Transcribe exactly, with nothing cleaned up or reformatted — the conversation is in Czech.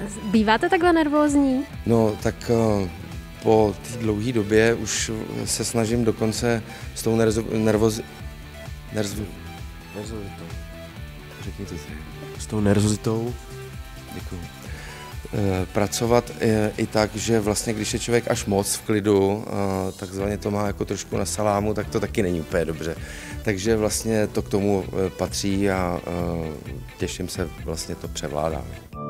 Býváte takhle nervózní? No, tak po té dlouhé době už se snažím dokonce s tou nerzo, nervoz, nerzo, nervozitou. Řekněte si. S tou nervozitou? Děkuju. Pracovat i tak, že vlastně když je člověk až moc v klidu, takzvaně to má jako trošku na salámu, tak to taky není úplně dobře. Takže vlastně to k tomu patří a těším se, vlastně to převládá.